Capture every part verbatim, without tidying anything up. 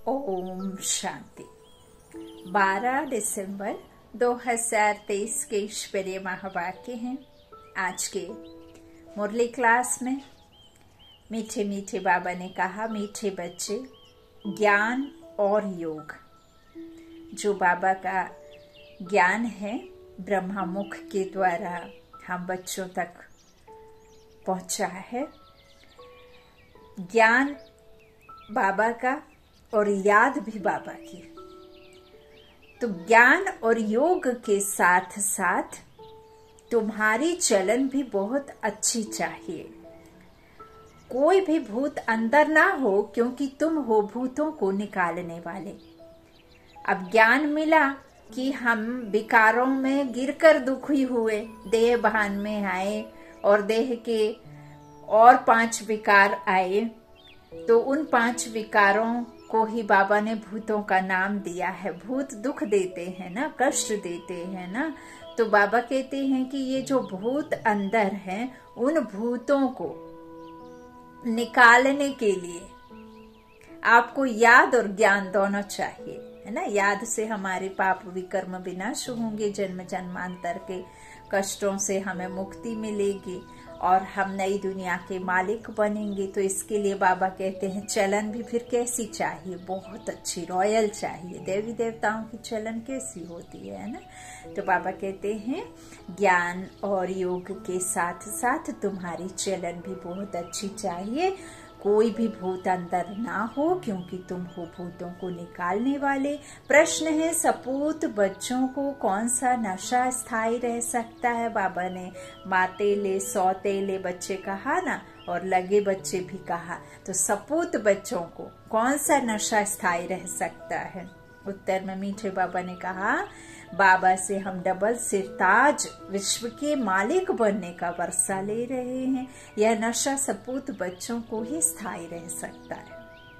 ओम शांति। बारह दिसंबर दो हज़ार तेईस के ईश्वरीय महावाक्य हैं। आज के मुरली क्लास में मीठे मीठे बाबा ने कहा, मीठे बच्चे, ज्ञान और योग। जो बाबा का ज्ञान है ब्रह्मा मुख के द्वारा हम बच्चों तक पहुंचा है। ज्ञान बाबा का और याद भी बाबा की। तो ज्ञान और योग के साथ साथ तुम्हारी चलन भी बहुत अच्छी चाहिए। कोई भी भूत अंदर ना हो, क्योंकि तुम हो भूतों को निकालने वाले। अब ज्ञान मिला कि हम विकारों में गिरकर दुखी हुए, देह भान में आए और देह के और पांच विकार आए, तो उन पांच विकारों को ही बाबा ने भूतों का नाम दिया है। भूत दुख देते हैं ना, कष्ट देते हैं ना, तो बाबा कहते हैं कि ये जो भूत अंदर हैं, उन भूतों को निकालने के लिए आपको याद और ज्ञान दोनों चाहिए, है ना। याद से हमारे पाप विकर्म विनाश होंगे, जन्म जन्मांतर के कष्टों से हमें मुक्ति मिलेगी और हम नई दुनिया के मालिक बनेंगे। तो इसके लिए बाबा कहते हैं चलन भी फिर कैसी चाहिए, बहुत अच्छी, रॉयल चाहिए। देवी देवताओं की चलन कैसी होती है ना। तो बाबा कहते हैं ज्ञान और योग के साथ साथ तुम्हारी चलन भी बहुत अच्छी चाहिए। कोई भी भूत अंदर ना हो, क्योंकि तुम हो भूतों को निकालने वाले। प्रश्न है, सपूत बच्चों को कौन सा नशा स्थायी रह सकता है। बाबा ने मातेले सौतेले बच्चे कहा ना, और लगे बच्चे भी कहा। तो सपूत बच्चों को कौन सा नशा स्थायी रह सकता है। उत्तर में मीठे बाबा ने कहा, बाबा से हम डबल सिरताज विश्व के मालिक बनने का वर्षा ले रहे हैं। यह नशा सपूत बच्चों को ही स्थायी रह सकता है।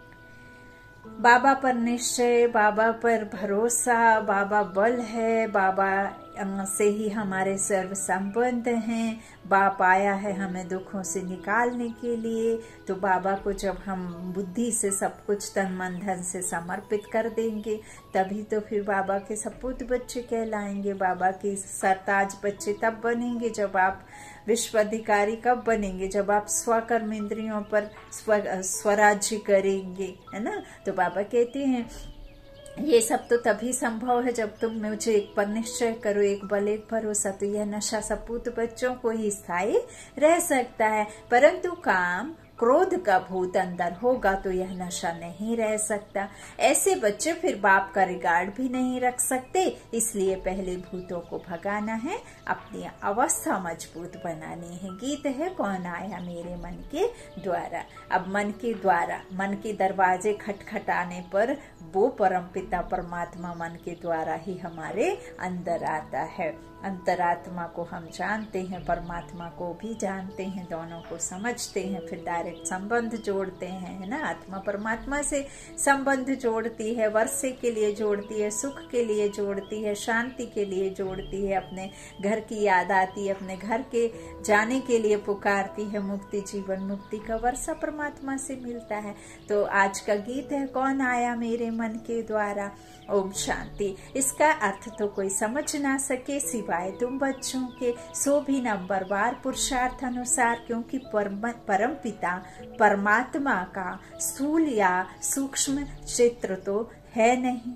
बाबा पर निश्चय, बाबा पर भरोसा, बाबा बल है, बाबा से ही हमारे सर्व संबंध हैं। बाप आया है हमें दुखों से निकालने के लिए। तो बाबा को जब हम बुद्धि से सब कुछ तन मन धन से समर्पित कर देंगे, तभी तो फिर बाबा के सपूत बच्चे कहलाएंगे। बाबा के सरताज बच्चे तब बनेंगे जब आप विश्व अधिकारी कब बनेंगे, जब आप स्वकर्म इंद्रियों पर स्व स्वराज्य करेंगे, है ना। तो बाबा कहते हैं ये सब तो तभी संभव है जब तुम मुझे एक पर निश्चय करो, एक बल एक भरोसा। तो यह नशा सपूत बच्चों को ही स्थायी रह सकता है। परंतु काम क्रोध का भूत अंदर होगा तो यह नशा नहीं रह सकता। ऐसे बच्चे फिर बाप का रिगार्ड भी नहीं रख सकते। इसलिए पहले भूतों को भगाना है, अपनी अवस्था मजबूत बनानी है। गीत है, कौन आया मेरे मन के द्वारा। अब मन के द्वारा, मन के दरवाजे खटखटाने पर वो परमपिता परमात्मा मन के द्वारा ही हमारे अंदर आता है। अंतरात्मा को हम जानते हैं, परमात्मा को भी जानते हैं, दोनों को समझते हैं, फिर डायरेक्ट संबंध जोड़ते हैं, है ना। आत्मा परमात्मा से संबंध जोड़ती है, वर्षे के लिए जोड़ती है, सुख के लिए जोड़ती है, शांति के लिए जोड़ती है, अपने घर की याद आती है, अपने घर के जाने के लिए पुकारती है। मुक्ति, जीवन मुक्ति का वर्षा परमात्मा से मिलता है। तो आज का गीत है, कौन आया मेरे मन के द्वारा। ओम शांति। इसका अर्थ तो कोई समझ ना सके सिवाय तुम बच्चों के। सो भी नंबरवार पुरुषार्थ अनुसार, क्योंकि परम परम पिता परमात्मा का स्थूल या सूक्ष्म चित्र तो है नहीं।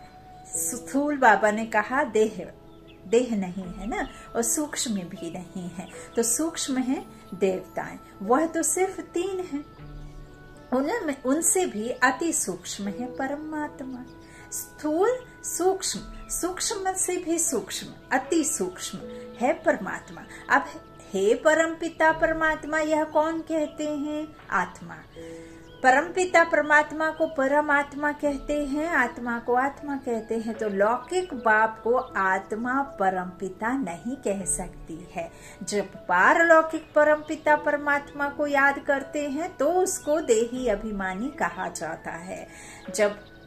स्थूल बाबा ने कहा देह देह नहीं है ना, और सूक्ष्म भी नहीं है। तो सूक्ष्म है देवताएं, वह तो सिर्फ तीन है। उनमें उनसे भी अति सूक्ष्म है परमात्मा। स्थूल सूक्ष्म, सूक्ष्म से भी सूक्ष्म, अति सूक्ष्म है परमात्मा। अब हे परमपिता परमात्मा, यह कौन कहते हैं? आत्मा। परमपिता परमात्मा को परमात्मा कहते हैं, आत्मा को आत्मा कहते हैं। तो लौकिक बाप को आत्मा परमपिता नहीं कह सकती है। जब पारलौकिक परमपिता परमात्मा को याद करते हैं तो उसको देही अभिमानी कहा जाता है। जब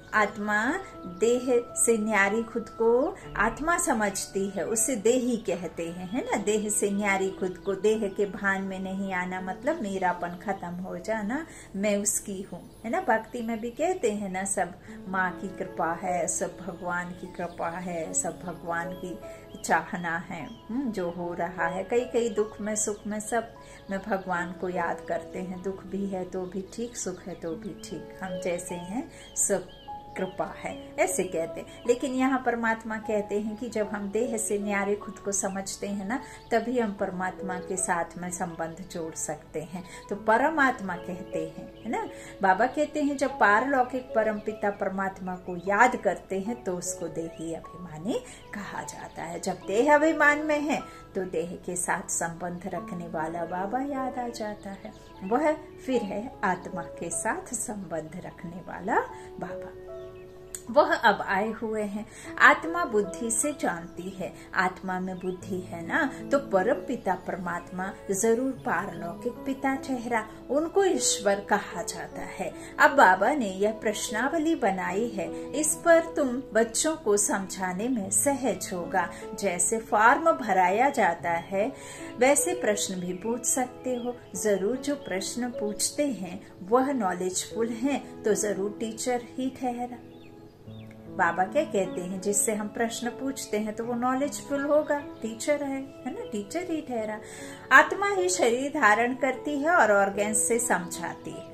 आत्मा देह से न्यारी खुद को आत्मा समझती है, उसे देही कहते हैं, है ना। देह से न्यारी खुद को, देह के भान में नहीं आना मतलब मेरापन खत्म हो जाना, मैं उसकी हूँ, है ना। भक्ति में भी कहते हैं ना, सब माँ की कृपा है, सब भगवान की कृपा है, सब भगवान की चाहना है जो हो रहा है। कई कई दुख में सुख में सब में भगवान को याद करते हैं। दुख भी है तो भी ठीक, सुख है तो भी ठीक, हम जैसे हैं सब कृपा है, ऐसे कहते हैं। लेकिन यहाँ परमात्मा कहते हैं कि जब हम देह से न्यारे खुद को समझते हैं ना, तभी हम परमात्मा के साथ में संबंध जोड़ सकते हैं। तो परमात्मा कहते हैं, है ना। बाबा कहते हैं जब पारलौकिक परम पिता परमात्मा को याद करते हैं तो उसको देही अभिमानी कहा जाता है। जब देह अभिमान में है तो देह के साथ संबंध रखने वाला बाबा याद आ जाता है। वह फिर है आत्मा के साथ संबंध रखने वाला बाबा। वह अब आए हुए हैं। आत्मा बुद्धि से जानती है, आत्मा में बुद्धि है ना, तो परम पिता परमात्मा जरूर पारलौकिक पिता ठहरा, उनको ईश्वर कहा जाता है। अब बाबा ने यह प्रश्नावली बनाई है, इस पर तुम बच्चों को समझाने में सहज होगा। जैसे फॉर्म भराया जाता है वैसे प्रश्न भी पूछ सकते हो। जरूर जो प्रश्न पूछते हैं वह नॉलेजफुल हैं तो जरूर टीचर ही ठहरा। बाबा क्या कहते हैं, जिससे हम प्रश्न पूछते हैं तो वो नॉलेजफुल होगा, टीचर है, है ना, टीचर ही ठहरा। आत्मा ही शरीर धारण करती है और ऑर्गन्स से समझाती है।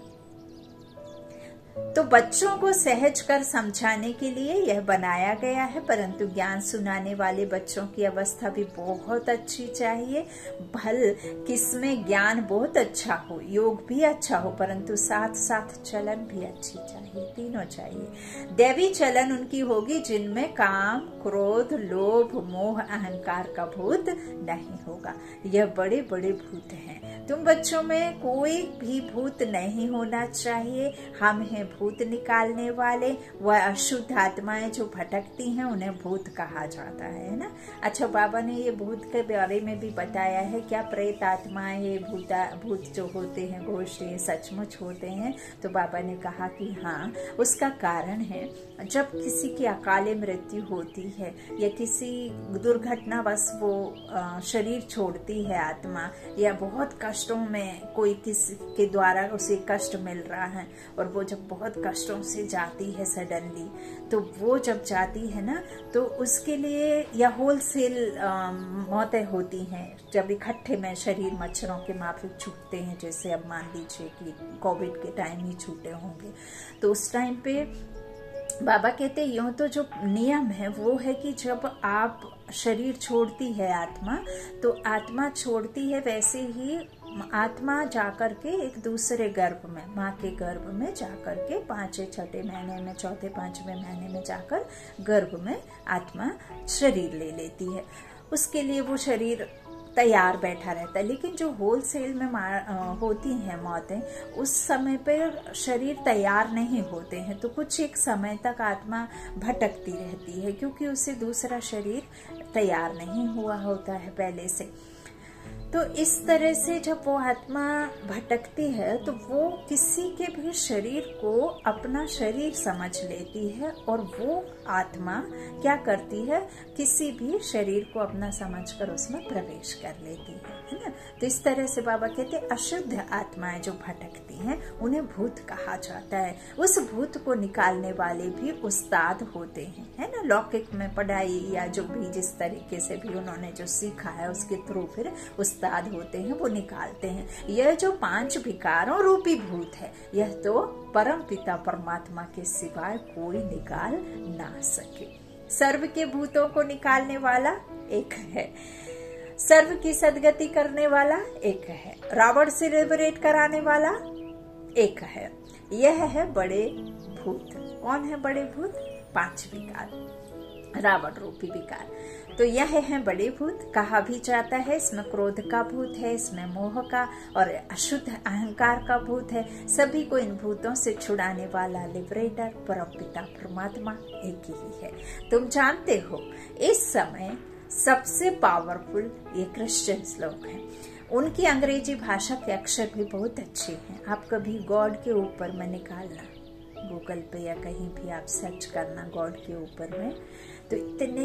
तो बच्चों को सहज कर समझाने के लिए यह बनाया गया है, परंतु ज्ञान सुनाने वाले बच्चों की अवस्था भी बहुत अच्छी चाहिए। भल किसमें ज्ञान बहुत अच्छा हो, योग भी अच्छा हो, परंतु साथ साथ चलन भी अच्छी चाहिए, तीनों चाहिए। दैवी चलन उनकी होगी जिनमें काम, क्रोध, लोभ, मोह, अहंकार का भूत नहीं होगा। यह बड़े बड़े भूत हैं। तुम बच्चों में कोई भी भूत नहीं होना चाहिए। हम हैं भूत निकालने वाले। वह अशुद्ध आत्माएं जो भटकती हैं उन्हें भूत कहा जाता है ना। अच्छा, बाबा ने ये भूत के बारे में भी बताया है। क्या प्रेत आत्माएं, ये भूता भूत जो होते हैं घोष, ये सचमुच होते हैं? तो बाबा ने कहा कि हाँ, उसका कारण है जब किसी की अकाले मृत्यु होती है या किसी दुर्घटनावश वो शरीर छोड़ती है आत्मा, या बहुत कष्टों में कोई किसी के द्वारा उसे कष्ट मिल रहा है और वो जब बहुत कष्टों से जाती है सडनली, तो वो जब जाती है ना तो उसके लिए या होलसेल मौतें होती हैं जब इकट्ठे में शरीर मच्छरों के माफिक छूटते हैं। जैसे अब मान लीजिए कि कोविड के टाइम ही छूटे होंगे, तो उस टाइम पे बाबा कहते यूं तो जो नियम है वो है कि जब आप शरीर छोड़ती है आत्मा, तो आत्मा छोड़ती है वैसे ही आत्मा जाकर के एक दूसरे गर्भ में, माँ के गर्भ में जाकर के पांचवें छठे महीने में, चौथे पांचवें महीने में जाकर गर्भ में आत्मा शरीर ले लेती है। उसके लिए वो शरीर तैयार बैठा रहता है। लेकिन जो होलसेल में होती हैं मौतें, उस समय पर शरीर तैयार नहीं होते हैं, तो कुछ एक समय तक आत्मा भटकती रहती है क्योंकि उसे दूसरा शरीर तैयार नहीं हुआ होता है पहले से। तो इस तरह से जब वो आत्मा भटकती है तो वो किसी के भी शरीर को अपना शरीर समझ लेती है और वो आत्मा क्या करती है, किसी भी शरीर को अपना समझकर उसमें प्रवेश कर लेती है, है ना। तो इस तरह से बाबा कहते हैं अशुद्ध आत्माएं जो भटकती हैं उन्हें भूत कहा जाता है। उस भूत को निकालने वाले भी उस्ताद होते हैं, है ना। लौकिक में पढ़ाई या जो भी जिस तरीके से भी उन्होंने जो सीखा है उसके थ्रू फिर उस्ताद होते हैं, वो निकालते हैं। यह जो पांच विकारों रूपी भूत है, यह तो परम पिता परमात्मा के सिवाय कोई निकाल ना सके। सर्व के भूतों को निकालने वाला एक है, सर्व की सदगति करने वाला एक है, रावण से लिबरेट कराने वाला एक है। यह है बड़े भूत। कौन है बड़े भूत? पांच विकार, रावण रूपी विकार। तो यह है बड़े भूत। कहा भी जाता है इसमें क्रोध का भूत है, इसमें मोह का और अशुद्ध अहंकार का भूत है। सभी को इन भूतों से छुड़ाने वाला लिबरेटर परमपिता परमात्मा एक ही है। तुम जानते हो इस समय सबसे पावरफुल ये क्रिश्चियंस लोग हैं। उनकी अंग्रेजी भाषा के अक्षर भी बहुत अच्छे हैं। आप कभी गॉड के ऊपर में निकालना, गूगल पे या कहीं भी आप सर्च करना गॉड के ऊपर में, तो इतने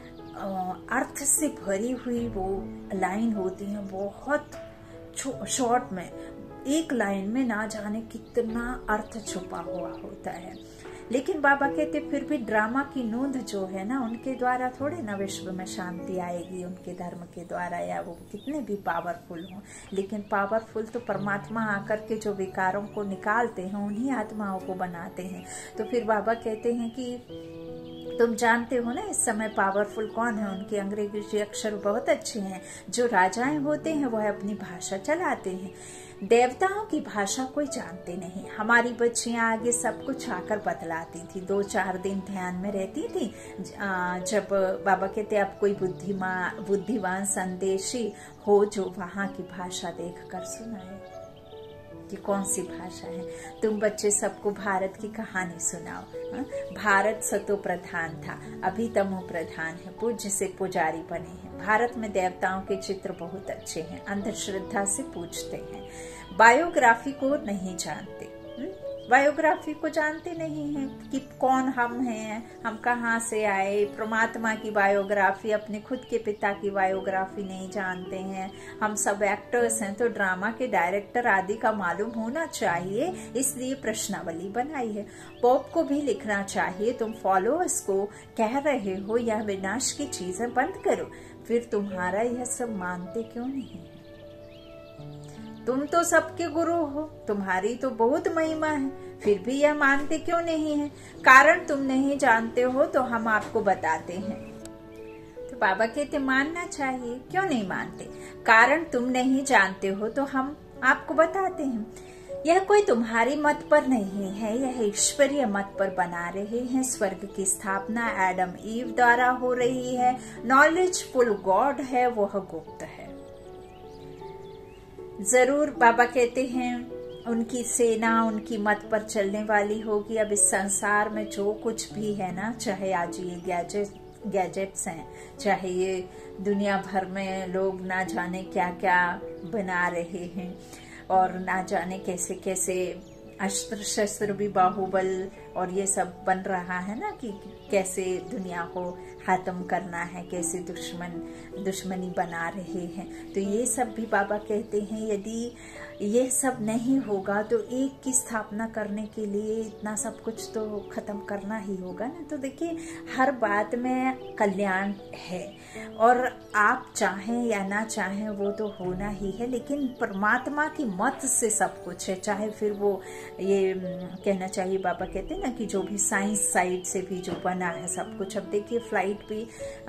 अर्थ से भरी हुई वो लाइन होती है, बहुत शॉर्ट में, एक लाइन में ना जाने कितना अर्थ छुपा हुआ होता है। लेकिन बाबा कहते फिर भी ड्रामा की नोंद जो है ना, उनके द्वारा थोड़े ना विश्व में शांति आएगी, उनके धर्म के द्वारा, या वो कितने भी पावरफुल हों। लेकिन पावरफुल तो परमात्मा आकर के जो विकारों को निकालते हैं, उन्हीं आत्माओं को बनाते हैं। तो फिर बाबा कहते हैं कि तुम जानते हो ना इस समय पावरफुल कौन है। उनके अंग्रेजी अक्षर बहुत अच्छे हैं। जो राजाएं होते हैं वह अपनी भाषा चलाते हैं। देवताओं की भाषा कोई जानते नहीं। हमारी बच्चियां आगे सब कुछ आकर बतलाती थी, दो चार दिन ध्यान में रहती थी। जब बाबा कहते अब कोई बुद्धिमान बुद्धिवान संदेशी हो जो वहां की भाषा देख कर सुनाए कि कौन सी भाषा है। तुम बच्चे सबको भारत की कहानी सुनाओ। हा? भारत सतो प्रधान था, अभी तमो प्रधान है, पूज्य से पुजारी बने हैं। भारत में देवताओं के चित्र बहुत अच्छे हैं, अंधश्रद्धा से पूजते हैं। बायोग्राफी को नहीं जानते, बायोग्राफी को जानते नहीं हैं कि कौन हम हैं, हम कहाँ से आए। परमात्मा की बायोग्राफी, अपने खुद के पिता की बायोग्राफी नहीं जानते हैं। हम सब एक्टर्स हैं तो ड्रामा के डायरेक्टर आदि का मालूम होना चाहिए, इसलिए प्रश्नावली बनाई है। पॉप को भी लिखना चाहिए, तुम फॉलोअर्स को कह रहे हो यह विनाश की चीजें बंद करो, फिर तुम्हारा यह सब मानते क्यों नहीं? तुम तो सबके गुरु हो, तुम्हारी तो बहुत महिमा है, फिर भी यह मानते क्यों नहीं है? कारण तुम नहीं जानते हो तो हम आपको बताते हैं। तो बाबा कहते मानना चाहिए, क्यों नहीं मानते? कारण तुम नहीं जानते हो तो हम आपको बताते हैं। यह कोई तुम्हारी मत पर नहीं है, यह ईश्वरीय मत पर बना रहे हैं। स्वर्ग की स्थापना एडम ईव द्वारा हो रही है। नॉलेजफुल गॉड है, वह गुप्त है। जरूर बाबा कहते हैं उनकी सेना उनकी मत पर चलने वाली होगी। अब इस संसार में जो कुछ भी है ना, चाहे आज ये गैजेट गैजेट्स हैं, चाहे ये दुनिया भर में लोग ना जाने क्या क्या बना रहे हैं, और ना जाने कैसे कैसे अस्त्र शस्त्र भी, बाहुबल और ये सब बन रहा है ना, कि कैसे दुनिया को खत्म करना है, कैसे दुश्मन दुश्मनी बना रहे हैं। तो ये सब भी बाबा कहते हैं यदि ये सब नहीं होगा तो एक की स्थापना करने के लिए इतना सब कुछ तो खत्म करना ही होगा ना। तो देखिए हर बात में कल्याण है, और आप चाहें या ना चाहें वो तो होना ही है, लेकिन परमात्मा की मत से सब कुछ है। चाहे फिर वो ये कहना चाहिए, बाबा कहते हैं ना कि जो भी साइंस साइड से भी जो बना है सब कुछ। अब देखिए फ्लाइट भी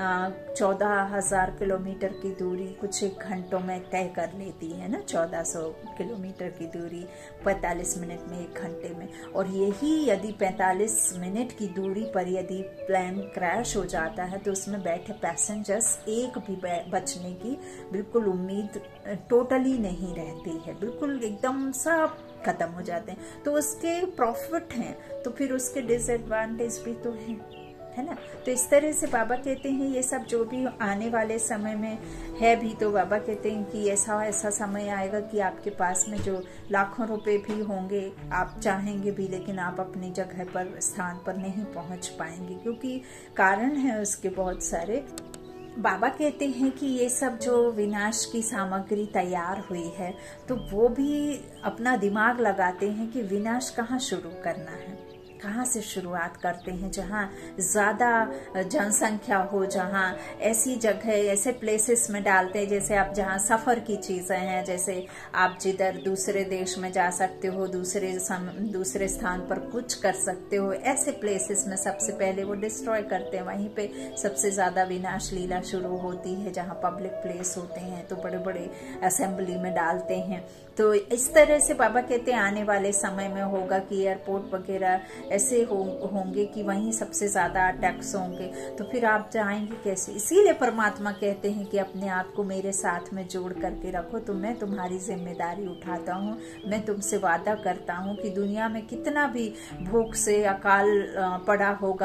चौदह हजार किलोमीटर की दूरी कुछ एक घंटों में तय कर लेती है ना, चौदह सौ किलोमीटर की दूरी पैंतालीस मिनट में, एक घंटे में। और यही यदि पैंतालीस मिनट की दूरी पर यदि प्लेन क्रैश हो जाता है तो उसमें बैठे पैसेंजर्स एक भी बचने की बिल्कुल उम्मीद टोटली नहीं रहती है, बिल्कुल एकदम सब खत्म हो जाते हैं। तो उसके प्रॉफिट हैं तो फिर उसके डिसएडवांटेज भी तो हैं, है ना। तो इस तरह से बाबा कहते हैं ये सब जो भी आने वाले समय में है भी, तो बाबा कहते हैं कि ऐसा ऐसा समय आएगा कि आपके पास में जो लाखों रुपए भी होंगे, आप चाहेंगे भी, लेकिन आप अपनी जगह पर, स्थान पर नहीं पहुंच पाएंगे, क्योंकि कारण है उसके बहुत सारे। बाबा कहते हैं कि ये सब जो विनाश की सामग्री तैयार हुई है, तो वो भी अपना दिमाग लगाते हैं कि विनाश कहाँ शुरू करना है, कहाँ से शुरुआत करते हैं। जहाँ ज्यादा जनसंख्या हो, जहाँ ऐसी जगह, ऐसे प्लेसेस में डालते हैं जैसे आप जहाँ सफर की चीजें हैं, जैसे आप जिधर दूसरे देश में जा सकते हो, दूसरे सम, दूसरे स्थान पर कुछ कर सकते हो, ऐसे प्लेसेस में सबसे पहले वो डिस्ट्रॉय करते हैं। वहीं पे सबसे ज्यादा विनाश लीला शुरू होती है, जहाँ पब्लिक प्लेस होते हैं तो बड़े बड़े असेंबली में डालते हैं। तो इस तरह से बाबा कहते हैं आने वाले समय में होगा कि एयरपोर्ट वगैरह ऐसे हो, होंगे कि वहीं सबसे ज्यादा अटैक्स होंगे। तो फिर आप जाएंगे कैसे? इसीलिए परमात्मा कहते हैं कि अपने आप को मेरे साथ में जोड़ करके रखो, तो मैं तुम्हारी जिम्मेदारी उठाता हूँ। मैं तुमसे वादा करता हूँ कि दुनिया में कितना भी भूख से अकाल पड़ा होगा,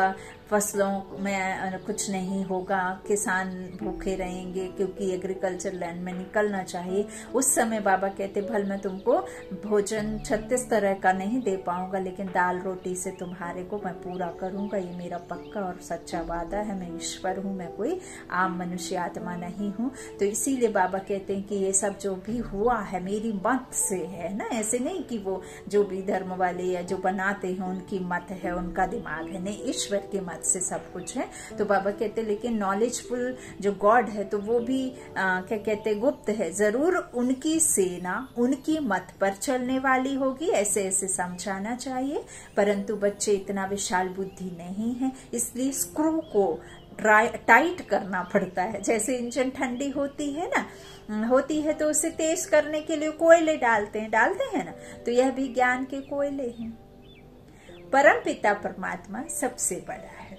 फसलों में कुछ नहीं होगा, किसान भूखे रहेंगे क्योंकि एग्रीकल्चर लैंड में निकलना चाहिए, उस समय बाबा कहते भल मैं तुमको भोजन छत्तीस तरह का नहीं दे पाऊंगा, लेकिन दाल रोटी से तुम्हारे को मैं पूरा करूंगा, ये मेरा पक्का और सच्चा वादा है। मैं ईश्वर हूँ, मैं कोई आम मनुष्य आत्मा नहीं हूँ। तो इसीलिए बाबा कहते हैं कि ये सब जो भी हुआ है मेरी मत से है ना, ऐसे नहीं कि वो जो भी धर्म वाले या जो बनाते हैं उनकी मत है, उनका दिमाग है, नहीं, ईश्वर की मत से सब कुछ है। तो बाबा कहते लेकिन नॉलेजफुल जो गॉड है तो वो भी आ, क्या कहते गुप्त है, जरूर उनकी सेना उनकी मत पर चलने वाली होगी, ऐसे ऐसे समझाना चाहिए। परंतु बच्चे इतना विशाल बुद्धि नहीं है, इसलिए स्क्रू को टाइट करना पड़ता है। जैसे इंजन ठंडी होती है ना, होती है तो उसे तेज करने के लिए कोयले डालते हैं डालते हैं ना, तो यह भी ज्ञान के कोयले हैं। परम पिता परमात्मा सबसे बड़ा है,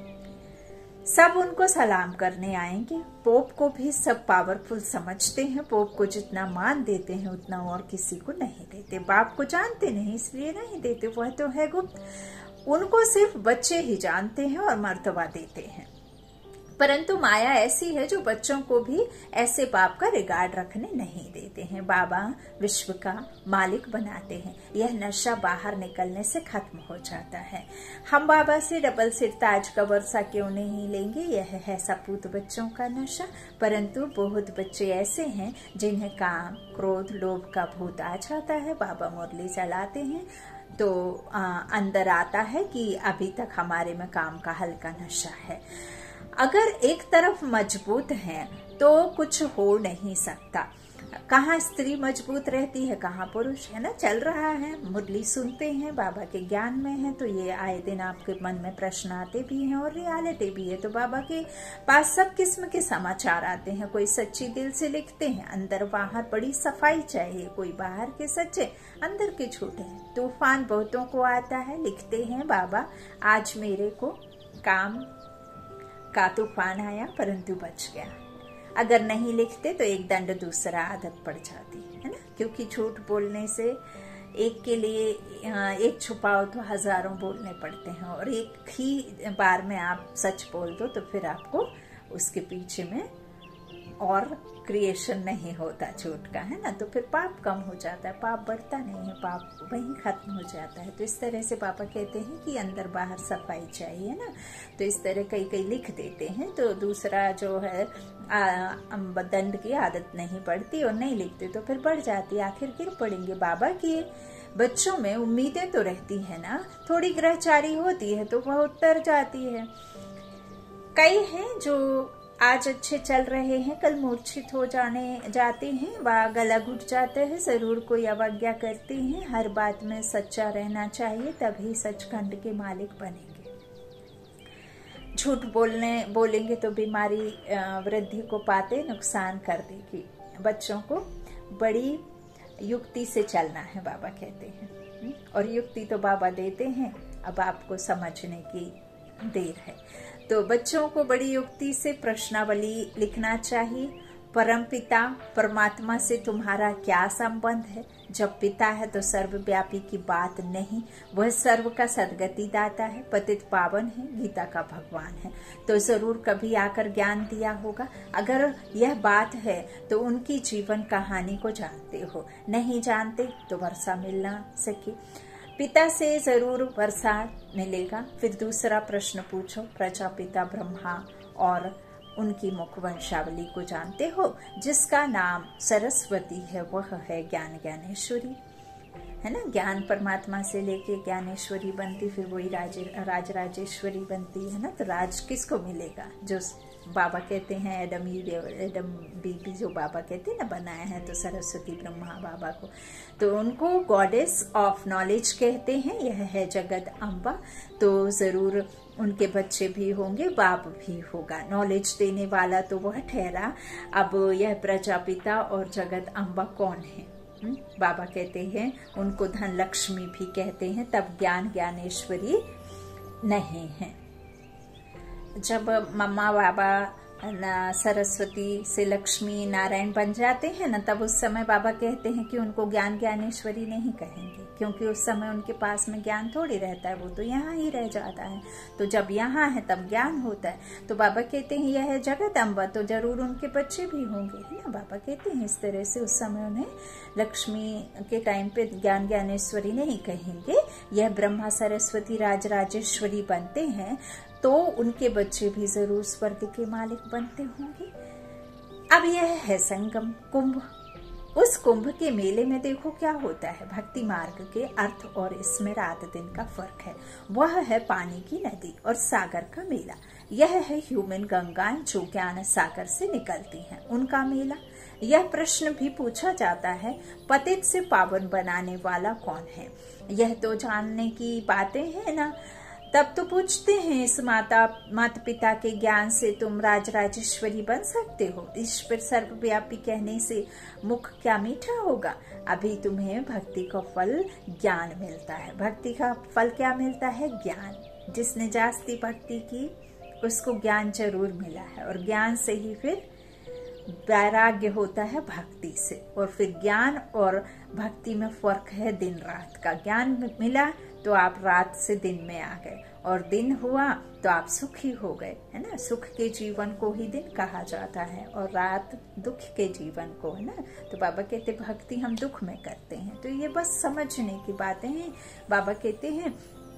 सब उनको सलाम करने आएंगे। पोप को भी सब पावरफुल समझते हैं, पोप को जितना मान देते हैं उतना और किसी को नहीं देते। बाप को जानते नहीं इसलिए नहीं देते, वह तो है गुप्त, उनको सिर्फ बच्चे ही जानते हैं और मर्तबा देते हैं। परंतु माया ऐसी है जो बच्चों को भी ऐसे बाप का रिगार्ड रखने नहीं देते हैं। बाबा विश्व का मालिक बनाते हैं, यह नशा बाहर निकलने से खत्म हो जाता है। हम बाबा से डबल सिर ताज का वर्षा क्यों नहीं लेंगे, यह है सपूत बच्चों का नशा। परंतु बहुत बच्चे ऐसे हैं जिन्हें काम क्रोध लोभ का भूत आ जाता है, बाबा मुरली चलाते हैं तो आ, अंदर आता है कि अभी तक हमारे में काम का हल्का नशा है। अगर एक तरफ मजबूत है तो कुछ हो नहीं सकता। कहाँ स्त्री मजबूत रहती है, कहाँ पुरुष, है ना। चल रहा है, मुरली सुनते हैं, बाबा के ज्ञान में है, तो ये आए दिन आपके मन में प्रश्न आते भी हैं और रियलिटी भी है। तो बाबा के पास सब किस्म के समाचार आते हैं, कोई सच्ची दिल से लिखते हैं, अंदर बाहर बड़ी सफाई चाहिए, कोई बाहर के सच्चे अंदर के झूठे। तूफान बहुतों को आता है, लिखते हैं बाबा आज मेरे को काम का तूफान आया परंतु बच गया। अगर नहीं लिखते तो एक दंड दूसरा आदत पड़ जाती है ना, क्योंकि झूठ बोलने से एक के लिए एक छुपाओ तो हजारों बोलने पड़ते हैं, और एक ही बार में आप सच बोल दो तो फिर आपको उसके पीछे में और क्रिएशन नहीं होता झूठ का, है ना। तो फिर पाप कम हो जाता है, पाप बढ़ता नहीं है, पाप वहीं खत्म हो जाता है। तो इस तरह से पापा कहते हैं कि अंदर बाहर सफाई चाहिए ना, तो इस तरह कई कई लिख देते हैं। तो दूसरा जो है दंड की आदत नहीं पड़ती और नहीं लिखते तो फिर बढ़ जाती, आखिर गिर पड़ेंगे। बाबा के बच्चों में उम्मीदें तो रहती है ना, थोड़ी ग्रहचारी होती है तो वह उतर जाती है। कई हैं जो आज अच्छे चल रहे हैं, कल मूर्छित हो जाने जाते हैं, व गला घुट जाते हैं, जरूर कोई अवज्ञा करते हैं। हर बात में सच्चा रहना चाहिए, तभी सचखंड के मालिक बनेंगे। झूठ बोलने बोलेंगे तो बीमारी वृद्धि को पाते नुकसान कर देगी। बच्चों को बड़ी युक्ति से चलना है, बाबा कहते हैं, और युक्ति तो बाबा देते हैं, अब आपको समझने की देर है। तो बच्चों को बड़ी युक्ति से प्रश्नावली लिखना चाहिए। परम पिता परमात्मा से तुम्हारा क्या संबंध है? जब पिता है तो सर्वव्यापी की बात नहीं, वह सर्व का सदगति दाता है, पतित पावन है, गीता का भगवान है, तो जरूर कभी आकर ज्ञान दिया होगा। अगर यह बात है तो उनकी जीवन कहानी को जानते हो, नहीं जानते तो वर्षा मिल ना सके। पिता से जरूर वर्षा मिलेगा। फिर दूसरा प्रश्न पूछो, प्रजापिता ब्रह्मा और उनकी मुख वंशावली को जानते हो? जिसका नाम सरस्वती है वह है ज्ञान ज्ञानेश्वरी, है ना। ज्ञान परमात्मा से लेके ज्ञानेश्वरी बनती, फिर वही राज राज राजेश्वरी बनती है ना। तो राज किसको मिलेगा? जो बाबा कहते हैं एडम एडम बीबी जो बाबा कहते हैं ना बनाया है, तो सरस्वती ब्रह्मा बाबा को, तो उनको गॉडेस ऑफ नॉलेज कहते हैं। यह है जगत अम्बा, तो जरूर उनके बच्चे भी होंगे, बाप भी होगा। नॉलेज देने वाला तो वह ठहरा। अब यह प्रजापिता और जगत अम्बा कौन है? बाबा कहते हैं उनको धन लक्ष्मी भी कहते हैं, तब ज्ञान ज्ञानेश्वरी नहीं है। जब मम्मा बाबा सरस्वती से लक्ष्मी नारायण बन जाते हैं ना, तब उस समय बाबा कहते हैं कि उनको ज्ञान ज्ञानेश्वरी नहीं कहेंगे, क्योंकि उस समय उनके पास में ज्ञान थोड़ी रहता है, वो तो यहाँ ही रह जाता है। तो जब यहाँ है तब ज्ञान होता है। तो बाबा कहते हैं यह है जगदम्बा, तो जरूर उनके बच्चे भी होंगे, है ना। बाबा कहते हैं इस तरह से उस समय उन्हें लक्ष्मी के टाइम पे ज्ञान ज्ञानेश्वरी नहीं कहेंगे। यह ब्रह्मा सरस्वती राज राजेश्वरी बनते हैं तो उनके बच्चे भी जरूर स्वर्ग के मालिक बनते होंगे। अब यह है संगम कुंभ। उस कुंभ के मेले में देखो क्या होता है। भक्ति मार्ग के अर्थ और इसमें रात दिन का फर्क है। वह है पानी की नदी और सागर का मेला। यह है ह्यूमन गंगाएं जो ज्ञान सागर से निकलती हैं, उनका मेला। यह प्रश्न भी पूछा जाता है, पतित से पावन बनाने वाला कौन है। यह तो जानने की बातें हैं ना। तब तो पूछते हैं, इस माता माता पिता के ज्ञान से तुम राज राजेश्वरी बन सकते हो। ईश्वर सर्वव्यापी कहने से मुख क्या मीठा होगा। अभी तुम्हें भक्ति का फल ज्ञान मिलता है। भक्ति का फल क्या मिलता है? ज्ञान। जिसने जास्ती भक्ति की उसको ज्ञान जरूर मिला है, और ज्ञान से ही फिर वैराग्य होता है भक्ति से। और फिर ज्ञान और भक्ति में फर्क है दिन रात का। ज्ञान मिला तो आप रात से दिन में आ गए, और दिन हुआ तो आप सुखी हो गए, है ना। सुख के जीवन को ही दिन कहा जाता है, और रात दुख के जीवन को, है ना। तो बाबा कहते भक्ति हम दुख में करते हैं। तो ये बस समझने की बातें हैं। बाबा कहते हैं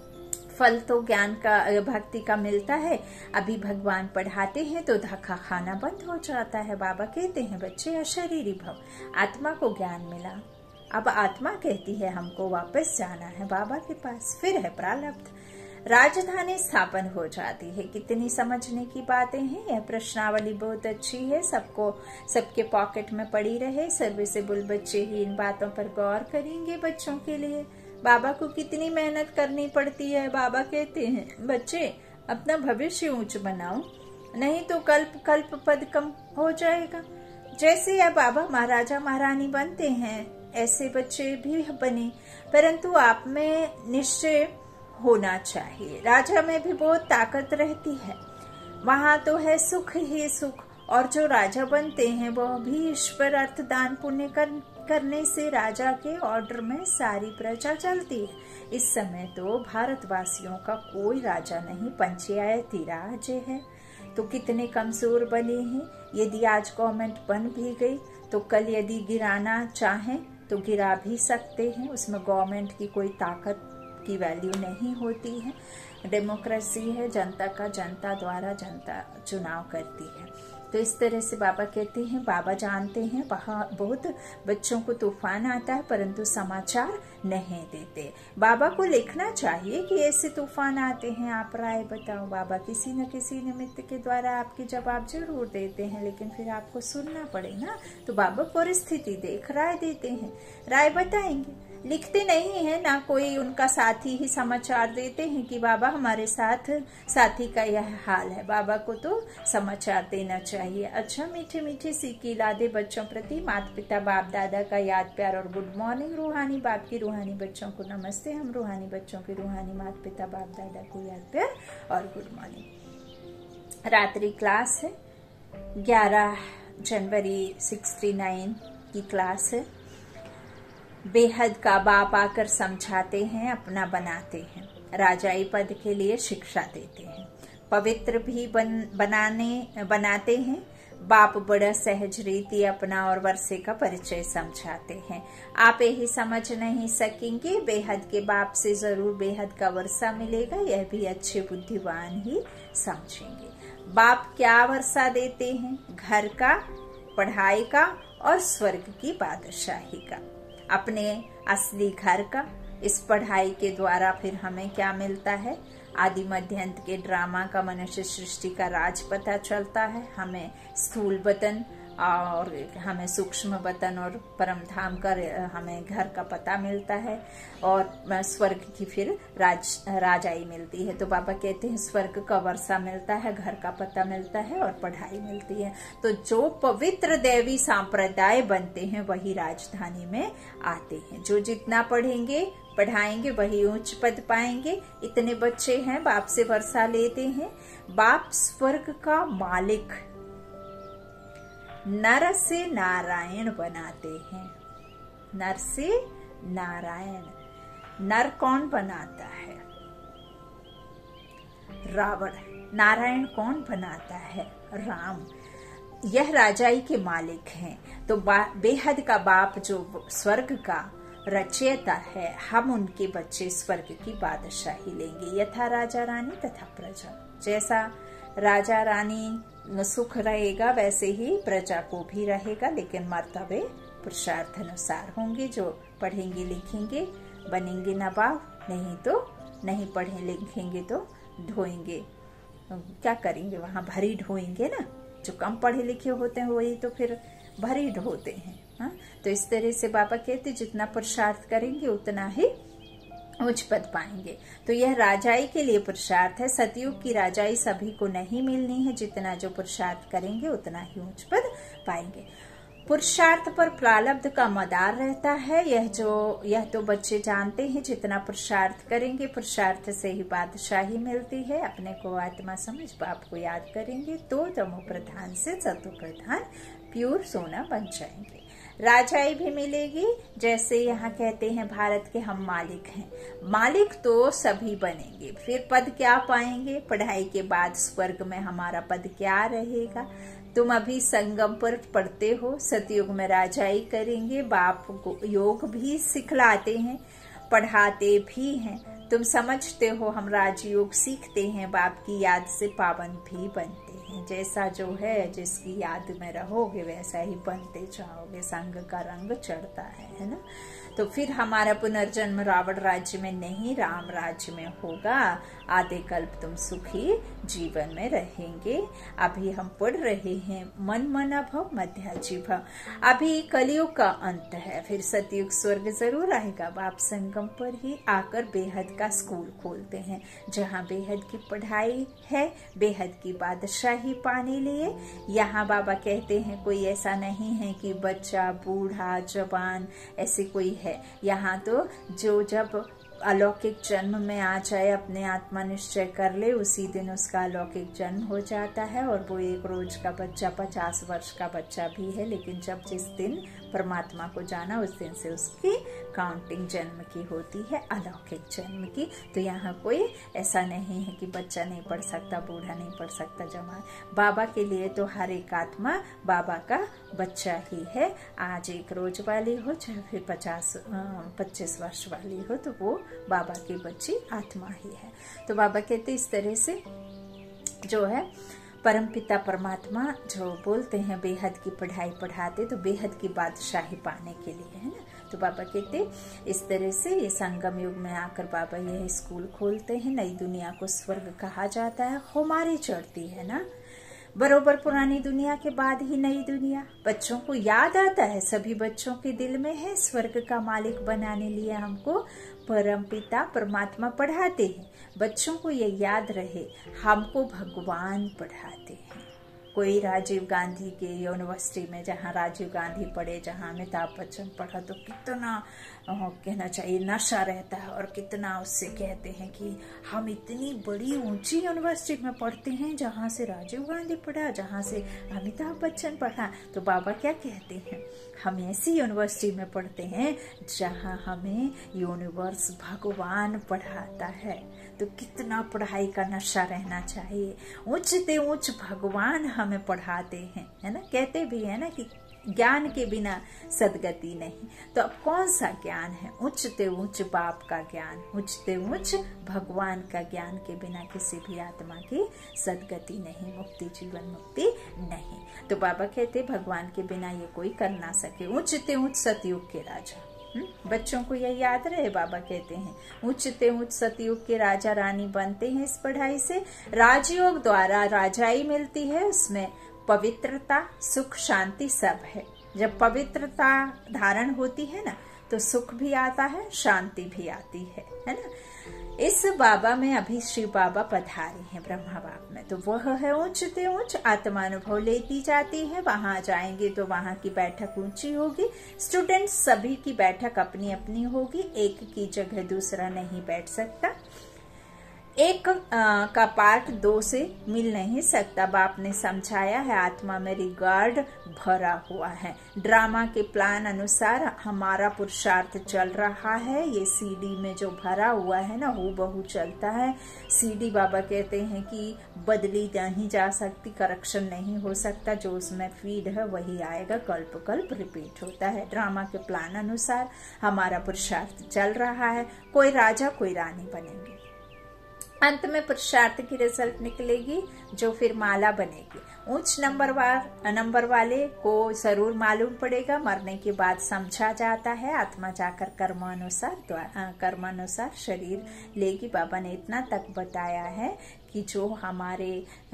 फल तो ज्ञान का भक्ति का मिलता है। अभी भगवान पढ़ाते हैं तो धक्का खाना बंद हो जाता है। बाबा कहते हैं बच्चे अशरीरी भव, आत्मा को ज्ञान मिला, अब आत्मा कहती है हमको वापस जाना है बाबा के पास। फिर है प्रारब्ध, राजधानी स्थापन हो जाती है। कितनी समझने की बातें हैं। यह प्रश्नावली बहुत अच्छी है, सबको सबके पॉकेट में पड़ी रहे। सर्विसेबल बच्चे ही इन बातों पर गौर करेंगे। बच्चों के लिए बाबा को कितनी मेहनत करनी पड़ती है। बाबा कहते हैं बच्चे अपना भविष्य ऊंच बनाओ, नहीं तो कल्प कल्प पद कम हो जाएगा। जैसे यह बाबा महाराजा महारानी बनते हैं ऐसे बच्चे भी बने, परंतु आप में निश्चय होना चाहिए। राजा में भी बहुत ताकत रहती है, वहाँ तो है सुख ही सुख। और जो राजा बनते हैं वह भी ईश्वर अर्थ दान पुण्य कर, करने से राजा के ऑर्डर में सारी प्रजा चलती है। इस समय तो भारतवासियों का कोई राजा नहीं, पंचायती राज है। तो कितने कमजोर बने हैं। यदि आज गवर्नमेंट बन भी गई तो कल यदि गिराना चाहें तो गिरा भी सकते हैं। उसमें गवर्नमेंट की कोई ताकत की वैल्यू नहीं होती है। डेमोक्रेसी है, जनता का जनता द्वारा जनता चुनाव करती है। तो इस तरह से बाबा कहते हैं, बाबा जानते हैं वहाँ बहुत बच्चों को तूफान आता है परंतु समाचार नहीं देते। बाबा को लिखना चाहिए कि ऐसे तूफान आते हैं, आप राय बताओ। बाबा किसी न किसी निमित्त के द्वारा आपके जवाब जरूर देते हैं, लेकिन फिर आपको सुनना पड़े ना। तो बाबा परिस्थिति देख राय देते हैं, राय बताएंगे। लिखते नहीं है ना, कोई उनका साथी ही समाचार देते हैं कि बाबा हमारे साथ साथी का यह हाल है। बाबा को तो समाचार देना चाहिए। अच्छा, मीठे मीठे सीखी लादे बच्चों प्रति माता पिता बाप दादा का याद प्यार और गुड मॉर्निंग। रूहानी बाप की रूहानी बच्चों को नमस्ते। हम रूहानी बच्चों की रूहानी माता पिता बाप दादा को याद प्यार और गुड मॉर्निंग। रात्रि क्लास है, ग्यारह जनवरी सिक्सटी नाइन की क्लास है। बेहद का बाप आकर समझाते हैं, अपना बनाते हैं, राजाई पद के लिए शिक्षा देते हैं, पवित्र भी बन, बनाने बनाते हैं। बाप बड़ा सहज रीति अपना और वर्षे का परिचय समझाते हैं। आप यही समझ नहीं सकेंगे, बेहद के बाप से जरूर बेहद का वर्षा मिलेगा, यह भी अच्छे बुद्धिमान ही समझेंगे। बाप क्या वर्षा देते हैं? घर का, पढ़ाई का और स्वर्ग की बादशाही का। अपने असली घर का, इस पढ़ाई के द्वारा फिर हमें क्या मिलता है? आदि मध्य अंत के ड्रामा का मनुष्य सृष्टि का राज पता चलता है। हमें स्थूल वतन और हमें सूक्ष्म वतन और परम धाम का हमें घर का पता मिलता है, और स्वर्ग की फिर राज राजाई मिलती है। तो बाबा कहते हैं स्वर्ग का वर्षा मिलता है, घर का पता मिलता है और पढ़ाई मिलती है। तो जो पवित्र देवी संप्रदाय बनते हैं वही राजधानी में आते हैं। जो जितना पढ़ेंगे पढ़ाएंगे वही उच्च पद पाएंगे। इतने बच्चे हैं, बाप से वर्षा लेते हैं। बाप स्वर्ग का मालिक नर से नारायण बनाते हैं। नर से नारायण, नर कौन बनाता है? रावण। नारायण कौन बनाता है? राम। यह राजाई के मालिक हैं, तो बेहद का बाप जो स्वर्ग का रचयिता है, हम उनके बच्चे स्वर्ग की बादशाही लेंगे। यथा राजा रानी तथा प्रजा। जैसा राजा रानी सुख रहेगा वैसे ही प्रजा को भी रहेगा, लेकिन मर्तबे पुरुषार्थ अनुसार होंगे। जो पढ़ेंगे लिखेंगे बनेंगे नवाब, नहीं तो नहीं पढ़े लिखेंगे तो ढोएंगे। क्या करेंगे वहां? भरी ढोएंगे ना। जो कम पढ़े लिखे होते हैं वही तो फिर भरी ढोते हैं। हाँ? तो इस तरह से बाबा कहते जितना पुरुषार्थ करेंगे उतना ही उच्च पद पाएंगे। तो यह राजाई के लिए पुरुषार्थ है। सतयुग की राजाई सभी को नहीं मिलनी है। जितना जो पुरुषार्थ करेंगे उतना ही उच्च पद पाएंगे। पुरुषार्थ पर प्रारब्ध का मदार रहता है। यह जो यह तो बच्चे जानते हैं। जितना पुरुषार्थ करेंगे पुरुषार्थ से ही बादशाही मिलती है। अपने को आत्मा समझ बाप को याद करेंगे तो तमो प्रधान से सतो प्रधान प्योर सोना बन जाएंगे। राजाई भी मिलेगी। जैसे यहाँ कहते हैं भारत के हम मालिक हैं, मालिक तो सभी बनेंगे। फिर पद क्या पाएंगे? पढ़ाई के बाद स्वर्ग में हमारा पद क्या रहेगा? तुम अभी संगम पर पढ़ते हो, सतयुग में राजाई करेंगे। बाप को योग भी सिखलाते हैं, पढ़ाते भी हैं। तुम समझते हो हम राजयोग सीखते हैं, बाप की याद से पावन भी बनते हैं। जैसा जो है जिसकी याद में रहोगे वैसा ही बनते जाओगे। संग का रंग चढ़ता है, है ना। तो फिर हमारा पुनर्जन्म रावण राज्य में नहीं, राम राज्य में होगा। आधे कल्प तुम सुखी जीवन में रहेंगे। अभी हम पढ़ रहे हैं मन मन भव मध्याजी भव। अभी कलयुग का अंत है, फिर सतयुग स्वर्ग जरूर आएगा। बाप संगम पर ही आकर बेहद का स्कूल खोलते हैं, जहाँ बेहद की पढ़ाई है, बेहद की बादशाही पाने लिए। यहाँ बाबा कहते हैं कोई ऐसा नहीं है कि बच्चा बूढ़ा जवान ऐसे कोई है। यहाँ तो जो जब अलौकिक जन्म में आ जाए, अपने आत्मा निश्चय कर ले, उसी दिन उसका अलौकिक जन्म हो जाता है। और वो एक रोज का बच्चा पचास वर्ष का बच्चा भी है, लेकिन जब जिस दिन परमात्मा को जाना उस दिन से उसकी काउंटिंग जन्म की होती है, अलौकिक जन्म की। तो यहाँ कोई ऐसा नहीं है कि बच्चा नहीं पढ़ सकता, बूढ़ा नहीं पढ़ सकता, जवान। बाबा के लिए तो हर एक आत्मा बाबा का बच्चा ही है। आज एक रोज वाली हो चाहे फिर पचास पच्चीस वर्ष वाली हो, तो वो बाबा की बच्ची आत्मा ही है। तो बाबा कहते इस तरह से जो है परमपिता परमात्मा जो बोलते हैं बेहद की पढ़ाई पढ़ाते, तो बेहद की बादशाही पाने के लिए, है ना। तो बाबा कहते इस तरह से ये संगम युग में आकर बाबा यह स्कूल खोलते हैं। नई दुनिया को स्वर्ग कहा जाता है। खुमारी चढ़ती है ना, बरोबर पुरानी दुनिया के बाद ही नई दुनिया। बच्चों को याद आता है, सभी बच्चों के दिल में है, स्वर्ग का मालिक बनाने लिए हमको परमपिता परमात्मा पढ़ाते हैं। बच्चों को ये याद रहे हमको भगवान पढ़ाते हैं। कोई राजीव गांधी के यूनिवर्सिटी में, जहाँ राजीव गांधी पढ़े, जहाँ अमिताभ बच्चन पढ़ा, तो कितना कहना चाहिए नशा रहता है। और कितना उससे कहते हैं कि हम इतनी बड़ी ऊंची यूनिवर्सिटी में पढ़ते हैं जहाँ से राजीव गांधी पढ़ा, जहाँ से अमिताभ बच्चन पढ़ा। तो बाबा क्या कहते हैं, हम ऐसी यूनिवर्सिटी में पढ़ते हैं जहाँ हमें यूनिवर्स भगवान पढ़ाता है। तो कितना पढ़ाई का नशा रहना चाहिए। उच्चते उच्च भगवान हमें पढ़ाते हैं, है ना। कहते भी है ना कि ज्ञान के बिना सदगति नहीं। तो अब कौन सा ज्ञान है? उच्चते उच्च बाप का ज्ञान, उच्चते उच्च भगवान का ज्ञान के बिना किसी भी आत्मा की सदगति नहीं, मुक्ति जीवन मुक्ति नहीं। तो बाबा कहते भगवान के बिना ये कोई कर ना सके। उच्चते उच्च सतयुग के राजा, बच्चों को यह याद रहे। बाबा कहते हैं उच्चते उच्च सतयुग के राजा रानी बनते हैं इस पढ़ाई से। राजयोग द्वारा राजाई मिलती है, उसमें पवित्रता सुख शांति सब है। जब पवित्रता धारण होती है ना, तो सुख भी आता है, शांति भी आती है, है ना। इस बाबा में अभी शिव बाबा पधारे हैं ब्रह्मा बाप में, तो वह है उच्चते उच्च आत्मानुभव लेती जाती है। वहां जाएंगे तो वहां की बैठक ऊंची होगी। स्टूडेंट सभी की बैठक अपनी अपनी होगी, एक की जगह दूसरा नहीं बैठ सकता। एक आ, का पार्ट दो से मिल नहीं सकता। बाप ने समझाया है, आत्मा में रिगार्ड भरा हुआ है। ड्रामा के प्लान अनुसार हमारा पुरुषार्थ चल रहा है। ये सीडी में जो भरा हुआ है ना, वो बहु चलता है। सीडी बाबा कहते हैं कि बदली नहीं जा सकती, करेक्शन नहीं हो सकता। जो उसमें फीड है वही आएगा, कल्प कल्प रिपीट होता है। ड्रामा के प्लान अनुसार हमारा पुरुषार्थ चल रहा है। कोई राजा कोई रानी बनेंगे। अंत में पुरुषार्थ की रिजल्ट निकलेगी, जो फिर माला बनेगी। उच्च नंबर वार नंबर वाले को जरूर मालूम पड़ेगा, मरने के बाद समझा जाता है। आत्मा जाकर कर्मानुसार कर्मानुसार शरीर लेगी। बाबा ने इतना तक बताया है कि जो हमारे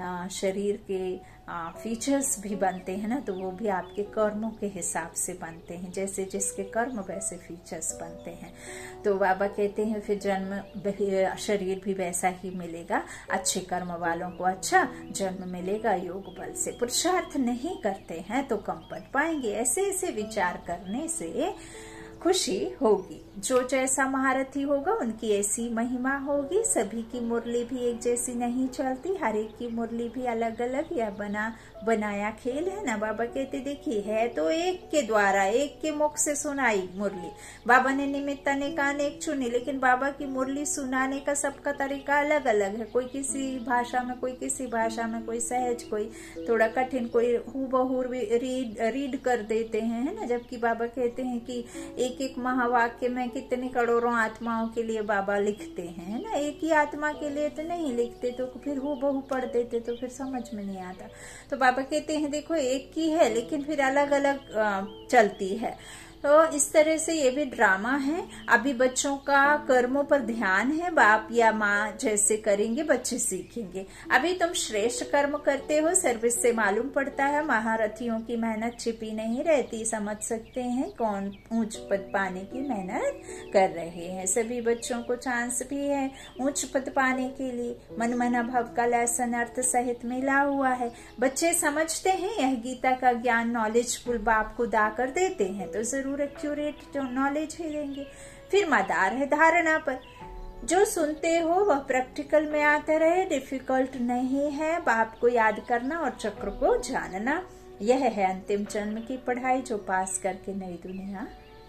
शरीर के फीचर्स भी बनते हैं ना, तो वो भी आपके कर्मों के हिसाब से बनते हैं। जैसे जिसके कर्म वैसे फीचर्स बनते हैं। तो बाबा कहते हैं फिर जन्म शरीर भी वैसा ही मिलेगा। अच्छे कर्म वालों को अच्छा जन्म मिलेगा योग बल से। पुरुषार्थ नहीं करते हैं तो कम पढ़ पाएंगे। ऐसे ऐसे विचार करने से खुशी होगी। जो जैसा महारथी होगा उनकी ऐसी महिमा होगी। सभी की मुरली भी एक जैसी नहीं चलती, हर एक की मुरली भी अलग अलग। यह बना बनाया खेल है ना। बाबा कहते देखिए, है तो एक के द्वारा, एक के मुख से सुनाई मुरली। बाबा ने निमित्त अनेक अनेक चुनी, लेकिन बाबा की मुरली सुनाने का सबका तरीका अलग अलग है। कोई किसी भाषा में, कोई किसी भाषा में, कोई सहज, कोई थोड़ा कठिन, कोई हूबहू रीड रीड कर देते हैं, है ना। जबकि बाबा कहते हैं कि एक एक महावाक्य में कितने करोड़ों आत्माओं के लिए बाबा लिखते हैं, है ना। एक ही आत्मा के लिए तो नहीं लिखते, तो फिर हूबहू पढ़ देते तो फिर समझ में नहीं आता। तो बाबा कहते हैं देखो, एक की है लेकिन फिर अलग अलग चलती है। तो इस तरह से ये भी ड्रामा है। अभी बच्चों का कर्मों पर ध्यान है। बाप या माँ जैसे करेंगे बच्चे सीखेंगे। अभी तुम श्रेष्ठ कर्म करते हो, सर्विस से मालूम पड़ता है। महारथियों की मेहनत छिपी नहीं रहती। समझ सकते हैं कौन ऊंच पद पाने की मेहनत कर रहे हैं। सभी बच्चों को चांस भी है ऊंच पद पाने के लिए। मन मन भव का लेसन अर्थ सहित मिला हुआ है। बच्चे समझते हैं यह गीता का ज्ञान नॉलेजफुल बाप को दा कर देते हैं, तो जरूर एक्यूरेट जो नॉलेज ही देंगे। फिर मदार है धारणा पर। जो सुनते हो वह प्रैक्टिकल में आता रहे। डिफिकल्ट नहीं है बाप को याद करना और चक्र को जानना। यह है अंतिम जन्म की पढ़ाई, जो पास करके नई दुनिया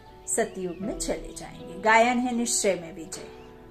सतयुग में चले जाएंगे। गायन है निश्चय में विजय।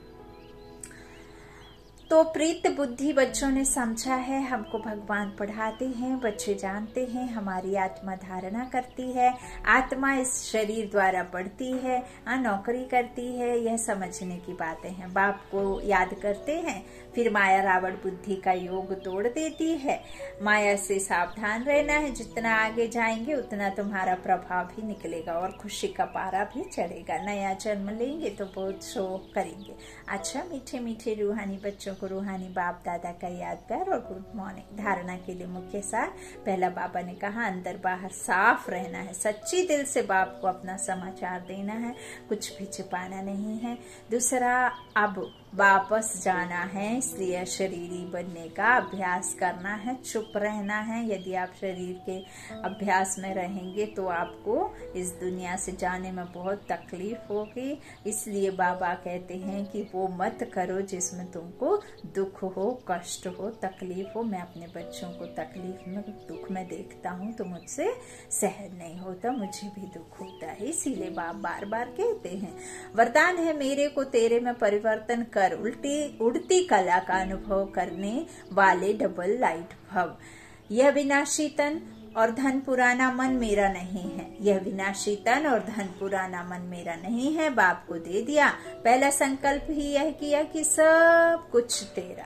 तो प्रीत बुद्धि बच्चों ने समझा है। हमको भगवान पढ़ाते हैं, बच्चे जानते हैं हमारी आत्मा धारणा करती है। आत्मा इस शरीर द्वारा बढ़ती है, नौकरी करती है। यह समझने की बातें हैं। बाप को याद करते हैं, फिर माया रावण बुद्धि का योग तोड़ देती है। माया से सावधान रहना है। जितना आगे जाएंगे उतना तुम्हारा प्रभाव भी निकलेगा और खुशी का पारा भी चढ़ेगा। नया जन्म लेंगे तो बहुत शो करेंगे। अच्छा, मीठे मीठे रूहानी बच्चों को रूहानी बाप दादा का याद प्यार और गुड मॉर्निंग। धारणा के लिए मुख्य सार। पहला बाबा ने कहा अंदर बाहर साफ रहना है। सच्ची दिल से बाप को अपना समाचार देना है, कुछ भी छिपाना नहीं है। दूसरा, अब वापस जाना है, इसलिए शरीरी बनने का अभ्यास करना है। चुप रहना है। यदि आप शरीर के अभ्यास में रहेंगे तो आपको इस दुनिया से जाने में बहुत तकलीफ होगी। इसलिए बाबा कहते हैं कि वो मत करो जिसमें तुमको दुख हो, कष्ट हो, तकलीफ हो। मैं अपने बच्चों को तकलीफ में, दुख में देखता हूँ तो मुझसे सहन नहीं होता, मुझे भी दुख होता है। इसीलिए बाप बार बार कहते हैं, वरदान है मेरे को तेरे में परिवर्तन कर। उल्टी उड़ती कला का अनुभव करने वाले डबल लाइट भव। यह विनाशी तन और धन पुराना मन मेरा नहीं है। यह विनाशी तन और धन पुराना मन मेरा नहीं है। बाप को दे दिया। पहला संकल्प ही यह किया कि सब कुछ तेरा।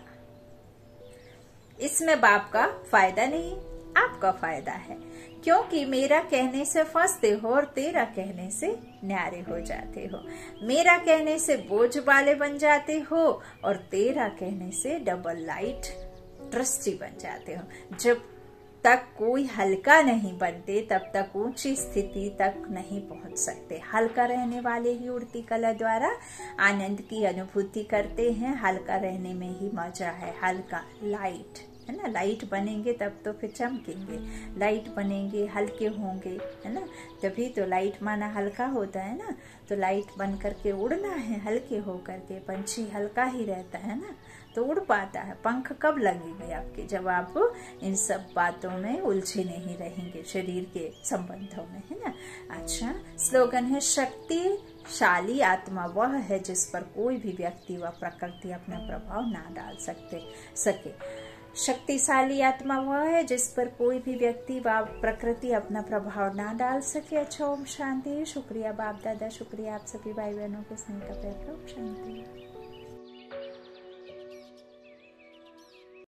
इसमें बाप का फायदा नहीं, आपका फायदा है। क्योंकि मेरा कहने से फंसते हो और तेरा कहने से न्यारे हो जाते हो। मेरा कहने से बोझ वाले बन जाते हो और तेरा कहने से डबल लाइट ट्रस्टी बन जाते हो। जब तक कोई हल्का नहीं बनते तब तक ऊंची स्थिति तक नहीं पहुंच सकते। हल्का रहने वाले ही उड़ती कला द्वारा आनंद की अनुभूति करते हैं। हल्का रहने में ही मजा है। हल्का, लाइट, है ना। लाइट बनेंगे तब तो फिर चमकेंगे, लाइट बनेंगे हल्के होंगे, है ना। तभी तो लाइट माना हल्का होता है ना, तो लाइट बन करके उड़ना है हल्के हो करके। पंछी हल्का ही रहता है ना तो उड़ पाता है। पंख कब लगेंगे आपके, जब आप इन सब बातों में उलझे नहीं रहेंगे, शरीर के संबंधों में, है ना। अच्छा, स्लोगन है शक्तिशाली आत्मा वह है जिस पर कोई भी व्यक्ति व प्रकृति अपना प्रभाव ना डाल सकते सके। शक्तिशाली आत्मा वह है जिस पर कोई भी व्यक्ति व प्रकृति अपना प्रभाव ना डाल सके। अच्छा, ओम शांति। शुक्रिया बाप दादा, शुक्रिया आप सभी भाई बहनों के स्नेह का प्यार। ओम शांति।